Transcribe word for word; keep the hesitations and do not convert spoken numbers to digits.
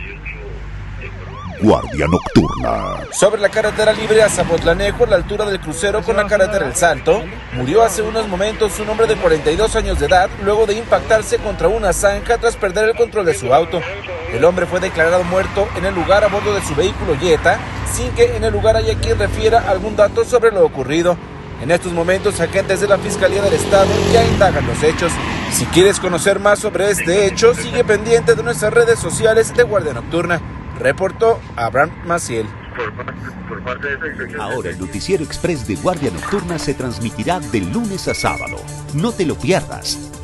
Guardia Nocturna. Sobre la carretera libre a Zapotlanejo, a la altura del crucero con la carretera El Salto, murió hace unos momentos un hombre de cuarenta y dos años de edad luego de impactarse contra una zanja tras perder el control de su auto. El hombre fue declarado muerto en el lugar a bordo de su vehículo Jetta, sin que en el lugar haya quien refiera algún dato sobre lo ocurrido. En estos momentos, agentes de la Fiscalía del Estado ya indagan los hechos. Si quieres conocer más sobre este hecho, sigue pendiente de nuestras redes sociales de Guardia Nocturna. Reportó Abraham Maciel. Ahora el Noticiero Express de Guardia Nocturna se transmitirá de lunes a sábado. No te lo pierdas.